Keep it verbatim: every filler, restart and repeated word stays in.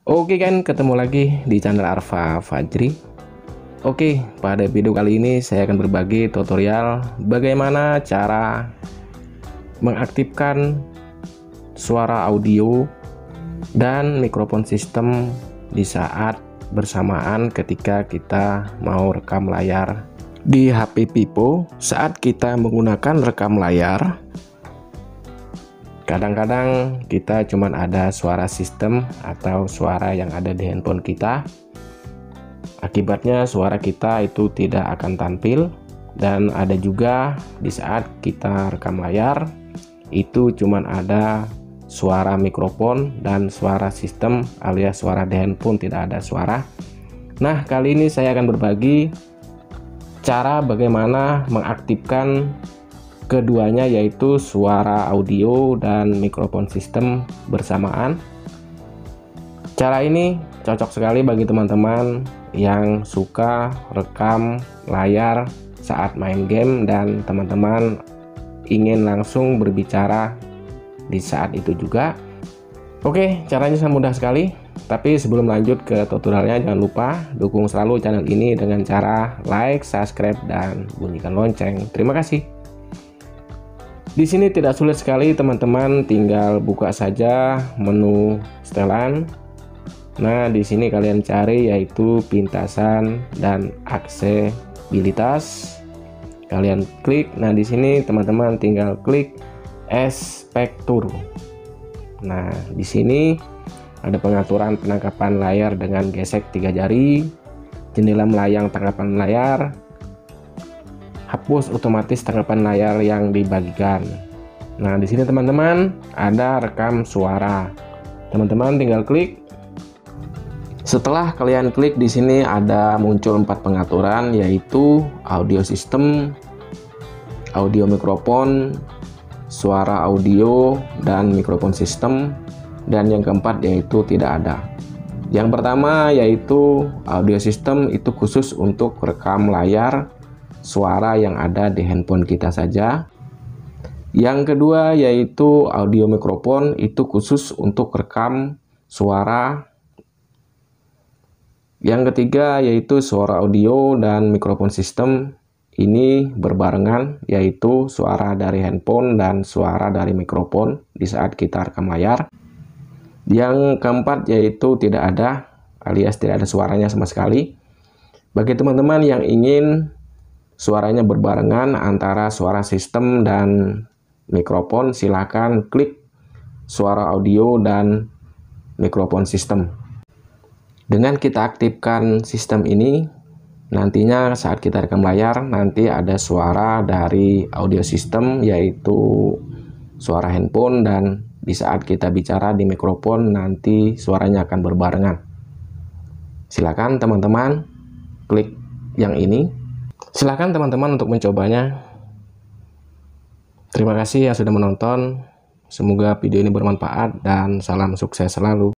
Oke kan, ketemu lagi di channel Arfa Fajri. Oke, pada video kali ini saya akan berbagi tutorial bagaimana cara mengaktifkan suara audio dan mikrofon sistem di saat bersamaan ketika kita mau rekam layar di H P Vivo. Saat kita menggunakan rekam layar, kadang-kadang kita cuman ada suara sistem atau suara yang ada di handphone kita. Akibatnya suara kita itu tidak akan tampil. Dan ada juga di saat kita rekam layar itu cuman ada suara mikrofon dan suara sistem alias suara di handphone, tidak ada suara. Nah, kali ini saya akan berbagi cara bagaimana mengaktifkan keduanya, yaitu suara audio dan mikrofon sistem bersamaan. Cara ini cocok sekali bagi teman-teman yang suka rekam layar saat main game dan teman-teman ingin langsung berbicara di saat itu juga. Oke, caranya sangat mudah sekali. Tapi sebelum lanjut ke tutorialnya, jangan lupa dukung selalu channel ini dengan cara like, subscribe, dan bunyikan lonceng. Terima kasih. Di sini tidak sulit sekali teman-teman, tinggal buka saja menu setelan. Nah, di sini kalian cari yaitu pintasan dan aksesibilitas. Kalian klik. Nah, di sini teman-teman tinggal klik Aspektur. Nah, di sini ada pengaturan penangkapan layar dengan gesek tiga jari, jendela melayang tangkapan layar, hapus otomatis tangkapan layar yang dibagikan. Nah, di sini teman-teman ada rekam suara. Teman-teman tinggal klik. Setelah kalian klik, di sini ada muncul empat pengaturan, yaitu audio system, audio mikrofon, suara audio dan mikrofon sistem, dan yang keempat yaitu tidak ada. Yang pertama yaitu audio system, itu khusus untuk rekam layar suara yang ada di handphone kita saja. Yang kedua yaitu audio mikrofon, itu khusus untuk rekam suara. Yang ketiga yaitu suara audio dan mikrofon sistem, ini berbarengan, yaitu suara dari handphone dan suara dari mikrofon di saat kita rekam layar. Yang keempat yaitu tidak ada, alias tidak ada suaranya sama sekali. Bagi teman-teman yang ingin suaranya berbarengan antara suara sistem dan mikrofon, silakan klik suara audio dan mikrofon sistem. Dengan kita aktifkan sistem ini, nantinya saat kita rekam layar nanti ada suara dari audio sistem, yaitu suara handphone, dan di saat kita bicara di mikrofon nanti suaranya akan berbarengan. Silakan teman-teman klik yang ini. Silakan teman-teman untuk mencobanya. Terima kasih yang sudah menonton. Semoga video ini bermanfaat dan salam sukses selalu.